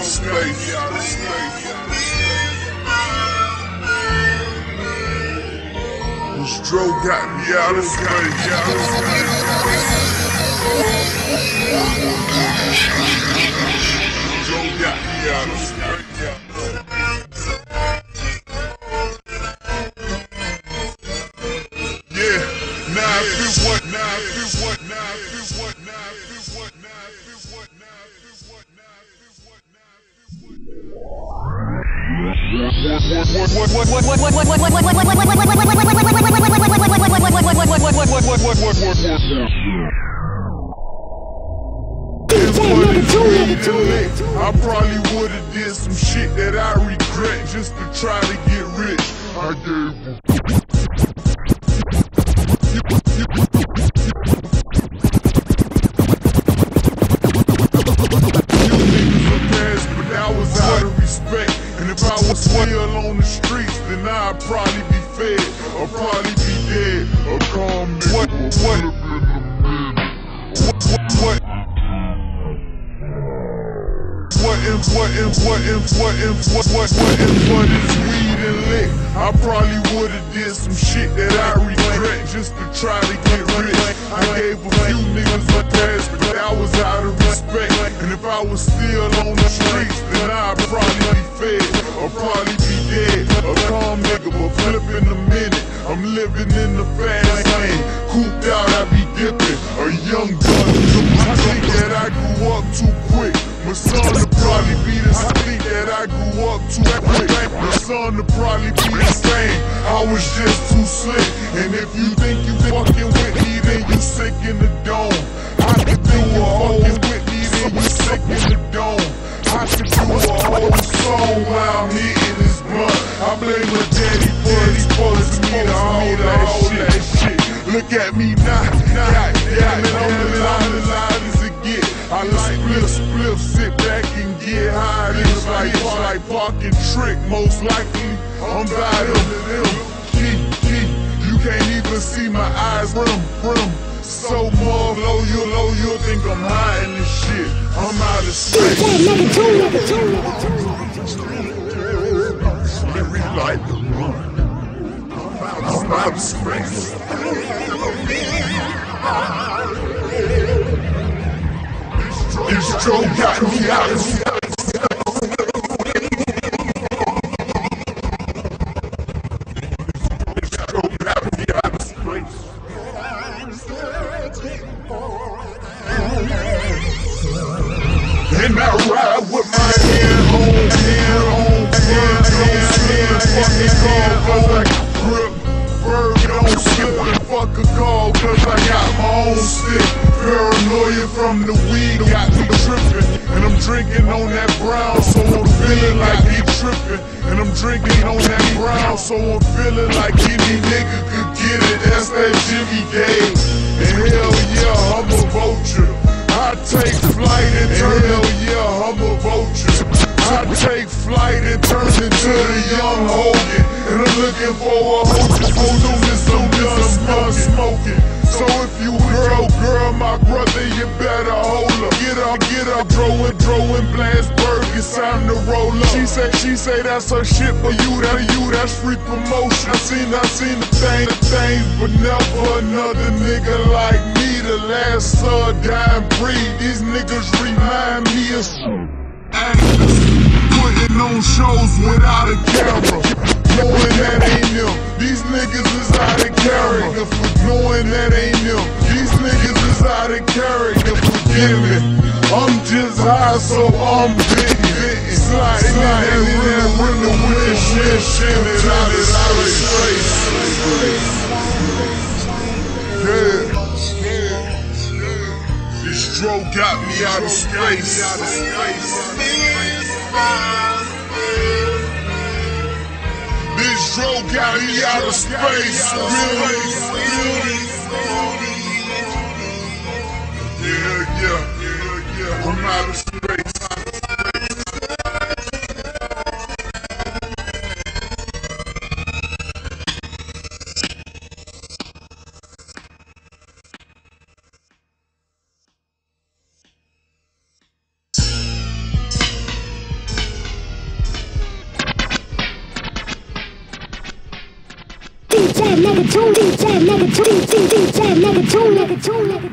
of space. This Dro got me out of space. Dro got me out of space. I probably would've did some shit that I regret just to try to get rich. I gave if I was still on the streets, then I'd probably be fed, or probably be dead, or call me. What is weed and lick? I probably would've did some shit that I regret just to try to get rich. I gave a few niggas a pass, but that was out of respect. And if I was still on the streets, then I'd probably be fed, or probably be dead, a calm nigga, but flip in a minute. I'm living in the fast lane, cooped out, I be dipping, a young gun. I think that I grew up too quick. My son would probably be the same. I think that I grew up too quick. My son would probably be the same. I was just too slick. And if you think you fucking with me, then you sick in the dome. I could do a fucking with me, then you sick in the dome. I could do a whole song while I'm hitting this blunt. I blame my daddy for these bullets me to hold that shit. Look at me now, goddamn it, I'm as loud as it get. I like split, sit back and get high. It's like parking trick, most likely. I'm by them. You can't even see my eyes, brim. So more low, you'll think I'm hiding this shit. I'm out of space. Like the run. I'm out of space. This Dro got me out of space. And I ride with my hand on, fucking call, cause I grip. Berg don't skip and fuck a call, cause I got my own stick. Paranoia from the weed got me trippin', and I'm drinking on that brown, so I'm feeling like he trippin'. And I'm drinking on that brown, so I'm feeling like any nigga could get it. That's that Jimmy Gage. And hell yeah, I'm a vulture. I take flight and turn I'm a vulture. I take flight and turn into the young Hogan. And I'm looking for a hostess on this I'm smoking. So if you girl, my brother, you better hold up. Get up, Dro and blast Berg, it's time to roll up. She say that's her shit for you, that's free promotion. I seen the things, but never another nigga like me. The last dying breed, these niggas remind me of actors putting on shows without a camera, knowing that ain't them. These niggas is out of character for knowing that ain't them. These niggas is out of character, forgive me. I'm just high, so I'm bitten. Sliding in that window with the shit out of space. Yeah. This Dro got me out of space. This Dro got me out of space. Yeah. I'm out of space. MegaJunior, DJ MegaJunior, DJ MegaJunior.